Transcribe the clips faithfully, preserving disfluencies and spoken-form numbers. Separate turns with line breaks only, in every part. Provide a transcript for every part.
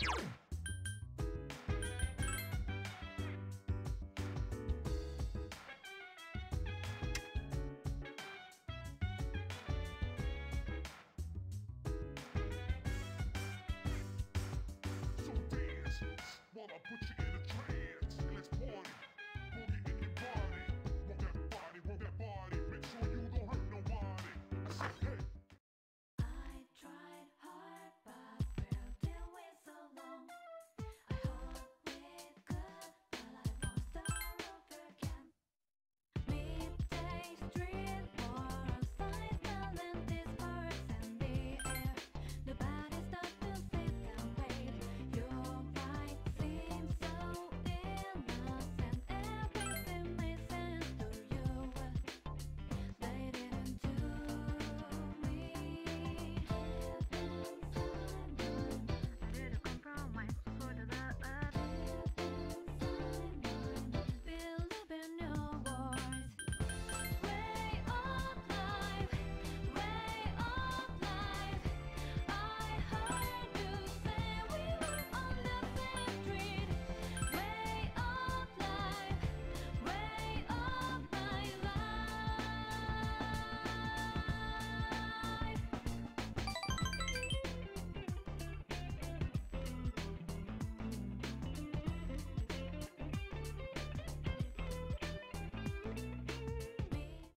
While I put you in a trance, let's party. Boogie in your body. Work that body, work that body. Make sure you don't hurt nobody. I said, hey.
I tried hard, but where did we so long? I hope we're good, but I won't start over again. Midday street or outside, smelling disperse in the air. Nobody stopped to sit and wait. Your right seems so innocent. Everything made sense to you. They didn't do me. A little compromise for the love. Believe in your words. Way of life, way of life. I heard you say we were on the same street. Way of life, way of my life.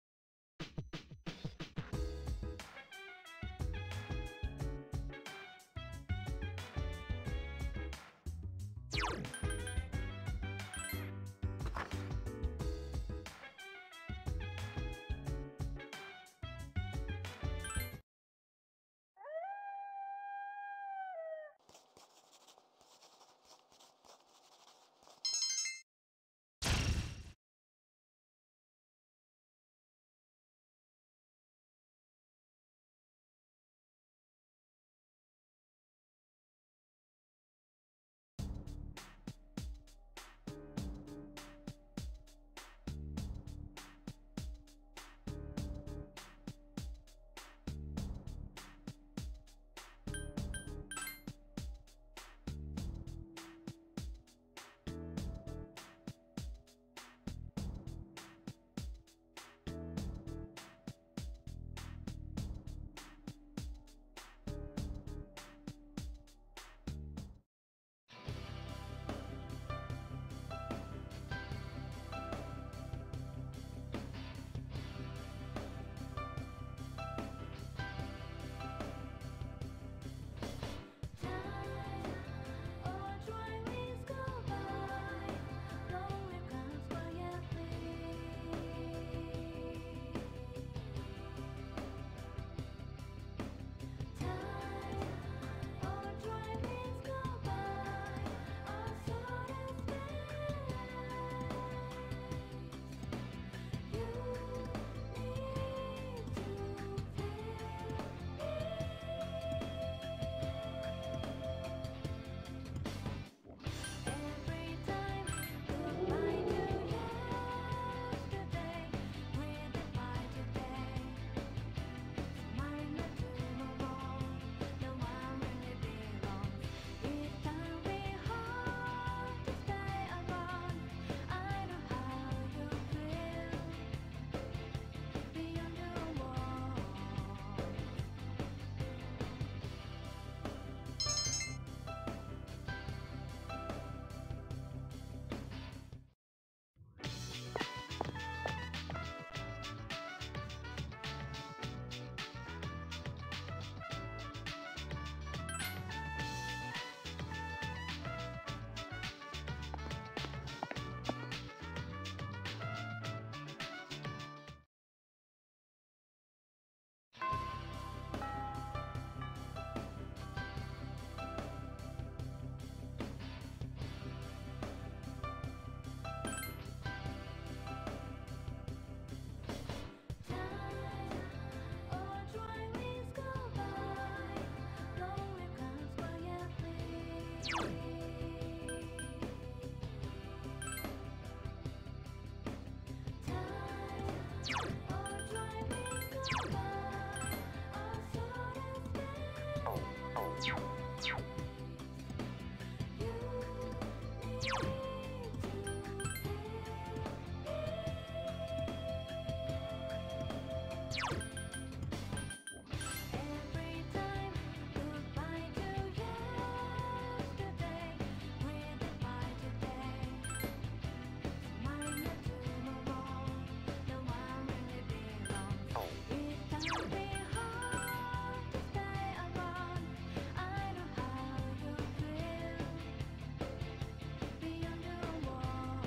Every time, goodbye to yesterday. Breathe goodbye today. Smiling at tomorrow. No one really belongs. It can be hard to stay around. I know how you feel beyond the wall.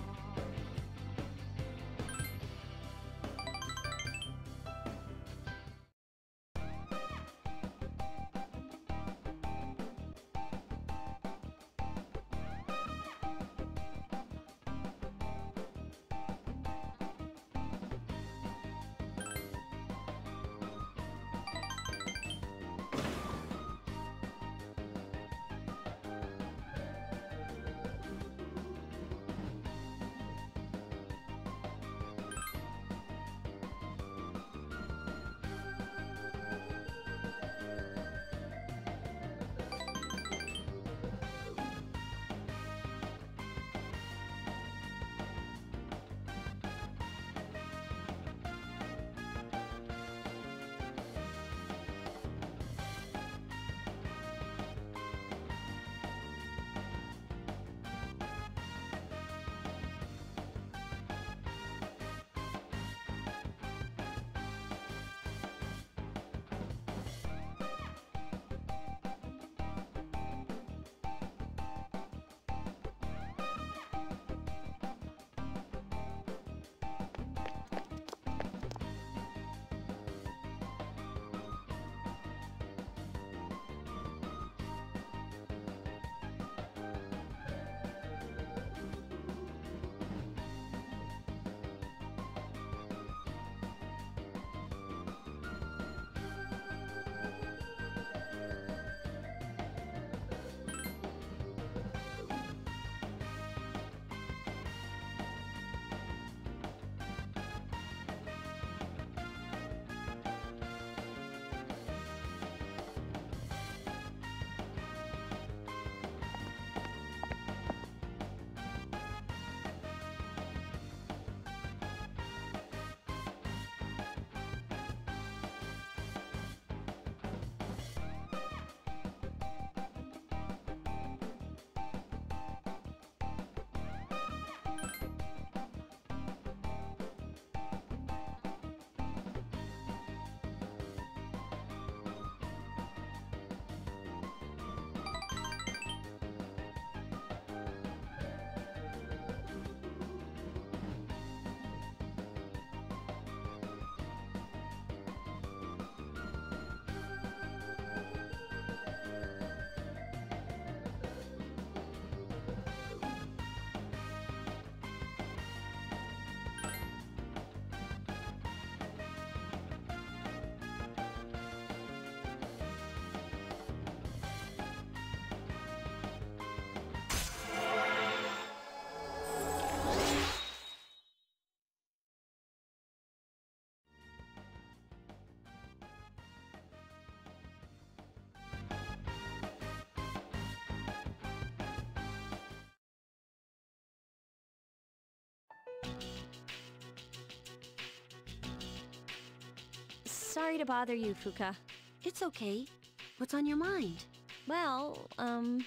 Sorry to bother you, Fuka.
It's okay. What's on your mind?
Well, um...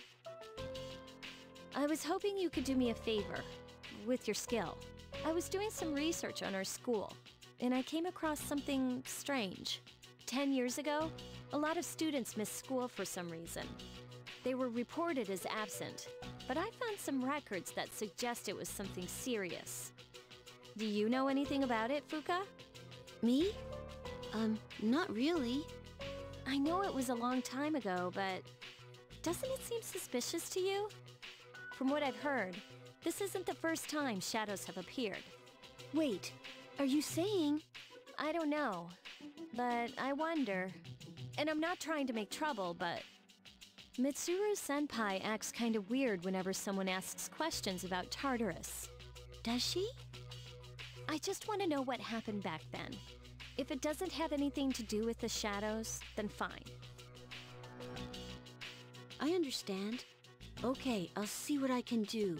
I was hoping you could do me a favor with your skill. I was doing some research on our school, and I came across something strange. Ten years ago, a lot of students missed school for some reason. They were reported as absent, but I found some records that suggest it was something serious. Do you know anything about it, Fuka?
Me? Um, not really.
I know it was a long time ago, but doesn't it seem suspicious to you? From what I've heard, this isn't the first time shadows have appeared.
Wait, are you saying?
I don't know, but I wonder. And I'm not trying to make trouble, but Mitsuru-senpai acts kind of weird whenever someone asks questions about Tartarus.
Does she?
I just want to know what happened back then. If it doesn't have anything to do with the shadows, then fine.
I understand. Okay, I'll see what I can do.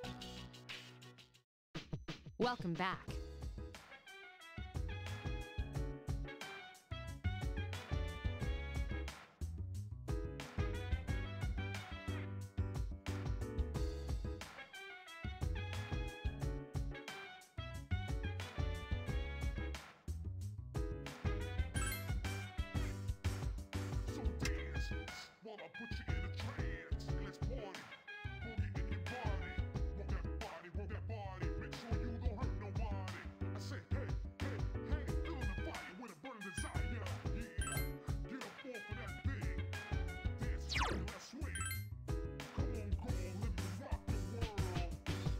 Welcome back.
put you in a trance. Let's party, boogie in your body. Roll that body, roll that body. Make sure you don't hurt nobody. I say, hey, hey, hey, feeling the fire with a burning desire. Yeah, get up off of that thing. Dance, shake, let's swing. Come on, girl, let me rock the world.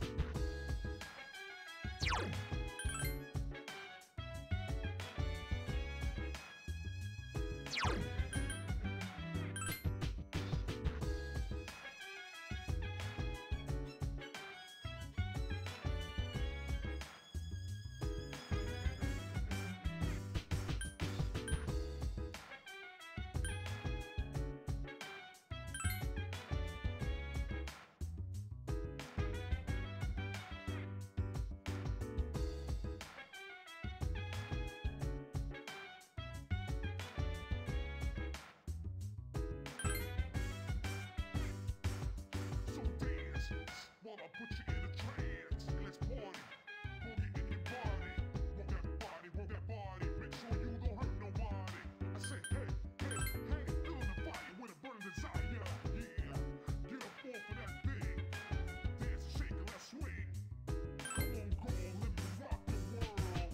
So dance while I put you in a trance. Let's party, boogie in your body. Roll that body, roll that body. Make sure you don't hurt nobody. I say, hey, hey, hey, feeling the fire with a burning desire. Yeah, get up off of that thing. Dance, shake, let's swing. Come on, girl, let me rock the world.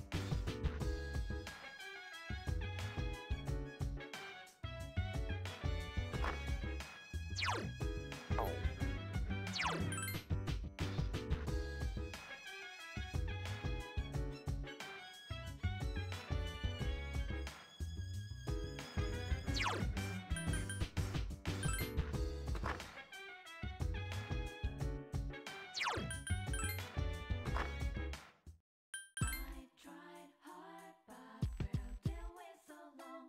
I tried hard, but where did we so long?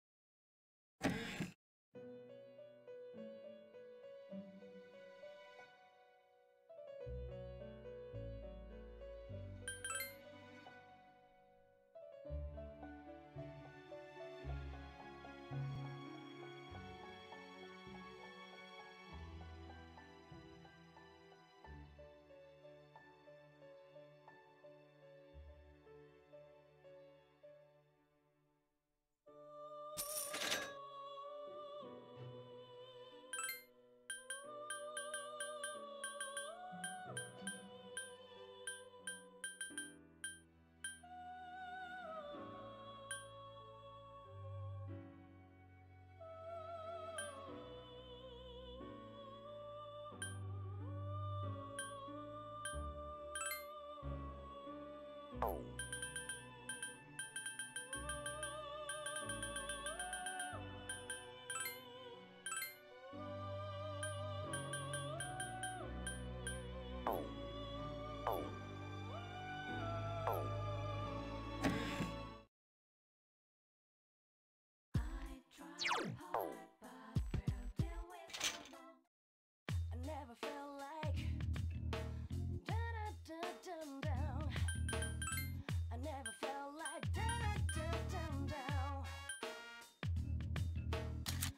I tried hard, but where did we so long? I never felt like da da da dum down. I never felt like da da da dum down.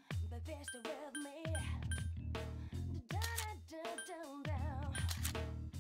Baby, stay with me. Da da da dum down.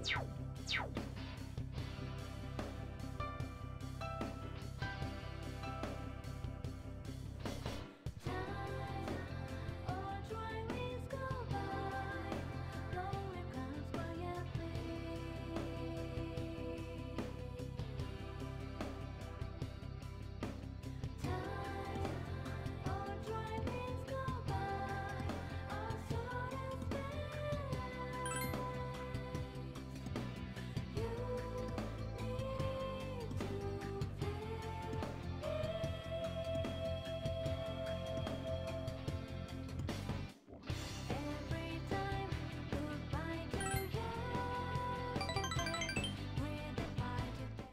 Every time, goodbye to yesterday. Breathe goodbye today.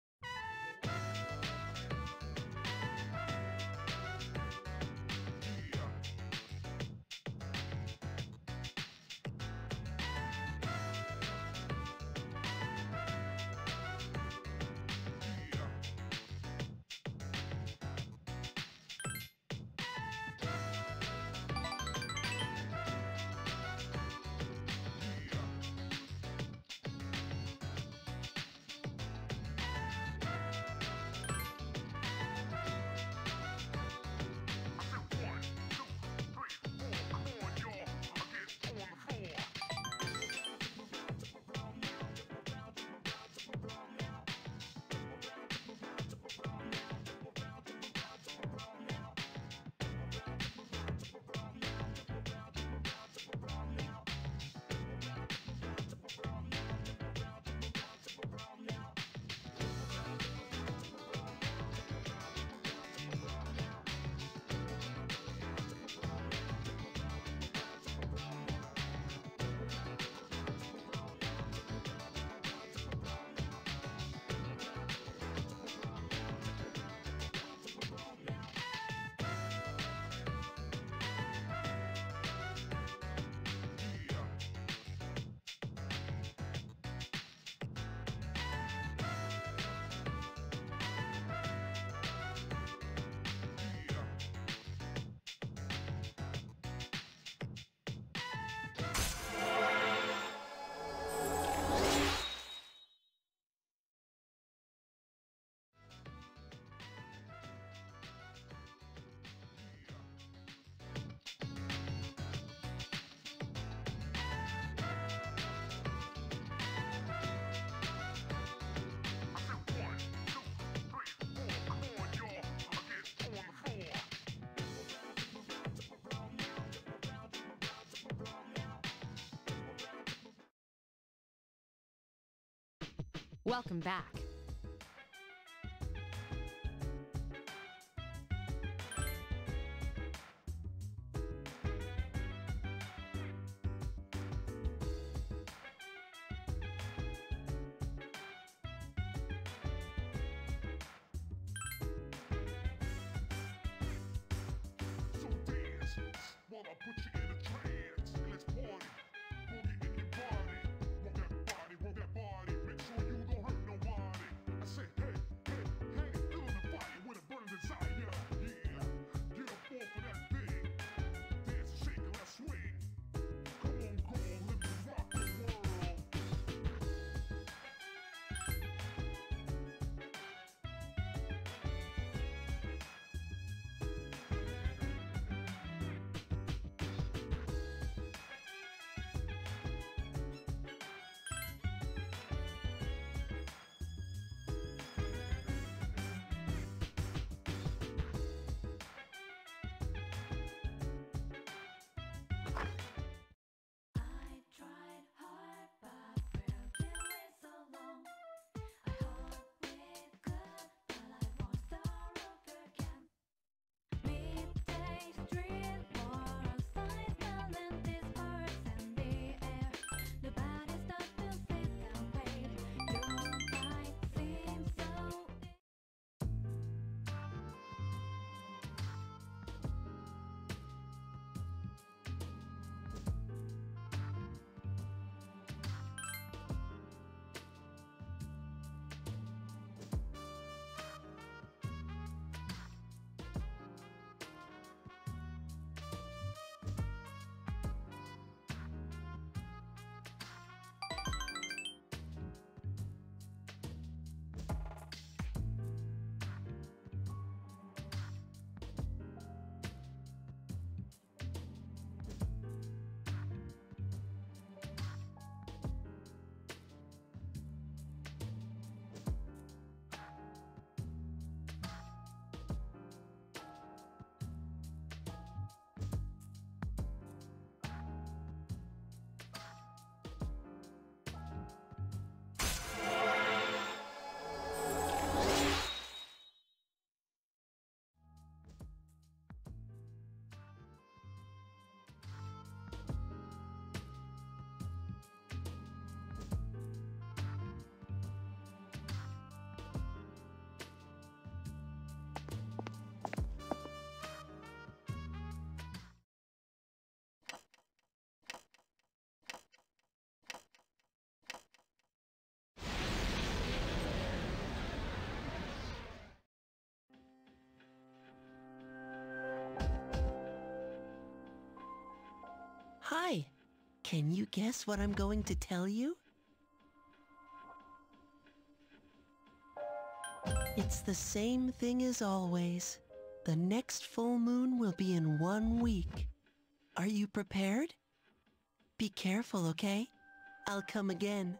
Welcome back.
So dance while I put you in a trance. And let's party. Boogie in your body. Rock that body, rock that body. Make sure you don't hurt nobody.
Hi. Can you guess what I'm going to tell you? It's the same thing as always. The next full moon will be in one week. Are you prepared? Be careful, okay? I'll come again.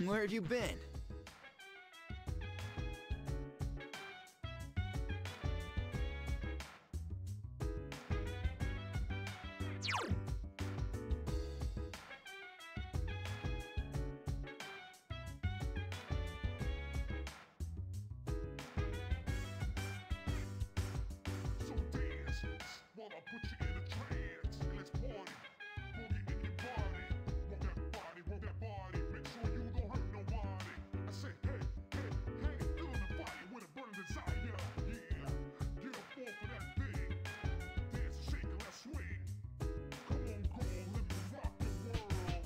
Where have you been?
So dance while I put you in a trance. And let's party. Boogie in your body. Rock that body, rock that body. Make sure you don't hurt nobody. I say, hey, hey, hey, feeling the fire with a burning desire. Yeah, get up off of that thing. Dance, shake, and let's swing. Come on, girl, let me rock the world.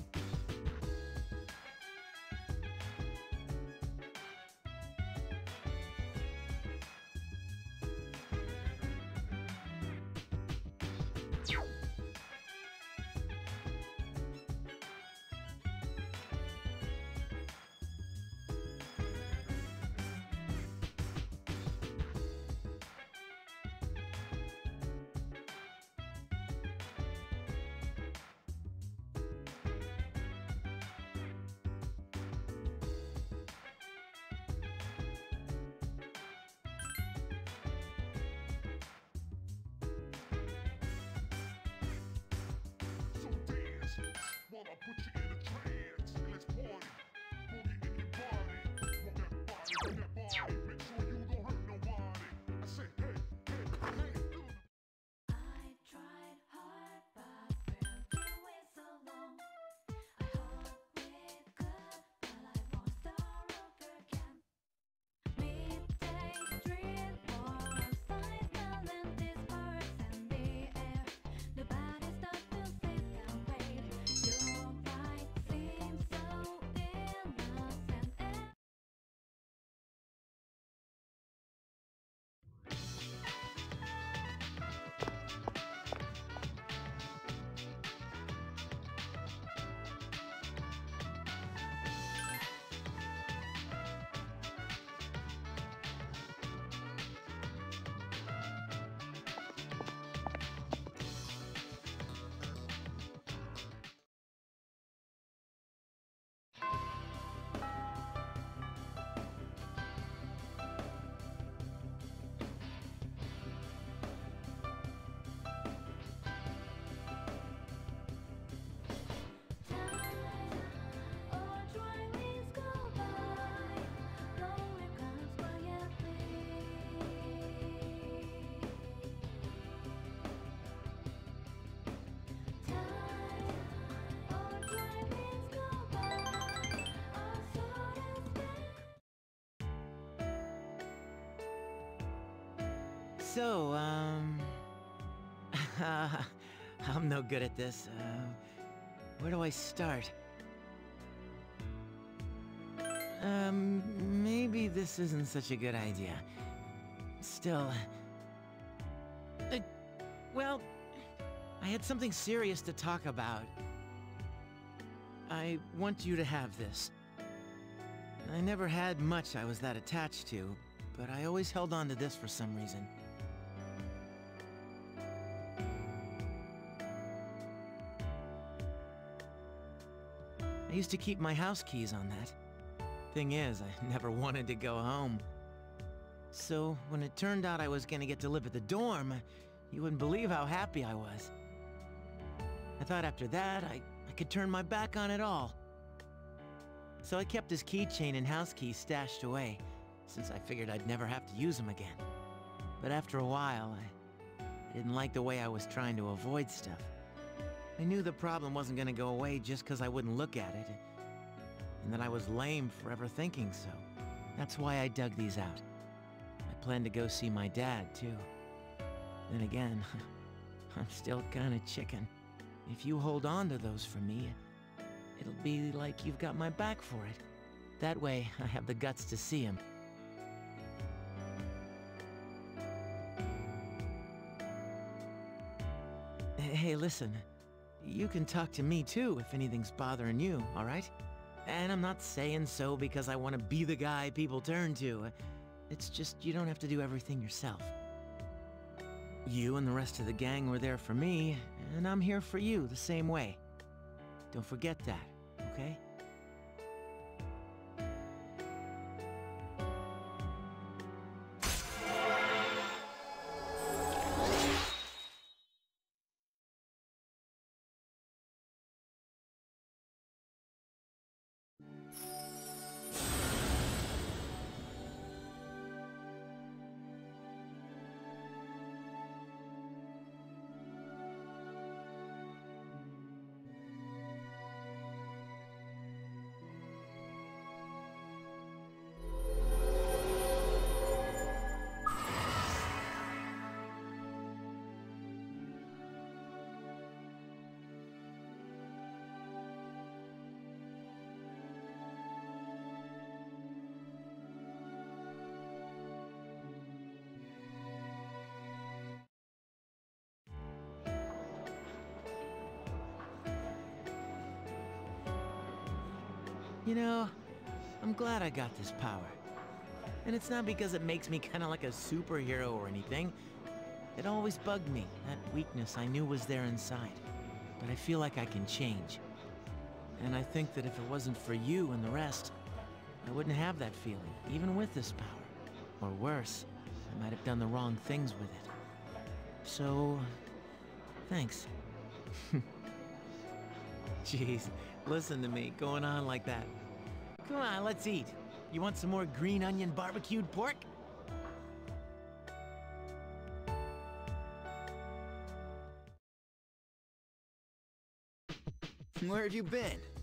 So dance while I put you in a trance. And let's party. Boogie in your body. Rock that body, rock that body. Make sure you don't hurt nobody. I say, hey, hey, hey, feeling the
I tried hard, but where you went so long? I hope we're good, but I won't start over again. Midday street walks, I smelling these sparks in the air. Nobody stopped to think and wait. Your fight seems so innocent and or dry winds go by, blowing clouds quietly. Time or dry winds go by, all sort of
So, um... I'm no good at this. Uh, where do I start? Um, maybe this isn't such a good idea. Still... Uh, well, I had something serious to talk about. I want you to have this. I never had much I was that attached to, but I always held on to this for some reason. I used to keep my house keys on that. Thing is, I never wanted to go home. So, when it turned out I was gonna get to live at the dorm, you wouldn't believe how happy I was. I thought after that, I, I could turn my back on it all. So I kept his keychain and house keys stashed away, since I figured I'd never have to use them again. But after a while, I, I didn't like the way I was trying to avoid stuff. I knew the problem wasn't gonna go away just because I wouldn't look at it, and that I was lame for ever thinking so. That's why I dug these out. I plan to go see my dad, too. Then again, I'm still kinda chicken. If you hold on to those for me, it'll be like you've got my back for it. That way, I have the guts to see him. Hey, listen. You can talk to me too if anything's bothering you, alright? And I'm not saying so because I want to be the guy people turn to. It's just you don't have to do everything yourself. You and the rest of the gang were there for me, and I'm here for you the same way. Don't forget that, okay? You know, I'm glad I got this power. And it's not because it makes me kinda like a superhero or anything. It always bugged me, that weakness I knew was there inside. But I feel like I can change. And I think that if it wasn't for you and the rest, I wouldn't have that feeling, even with this power. Or worse, I might have done the wrong things with it. So, thanks. Jeez, listen to me, going on like that. Come on, let's eat. You want some more green onion barbecued pork?
Where have you been?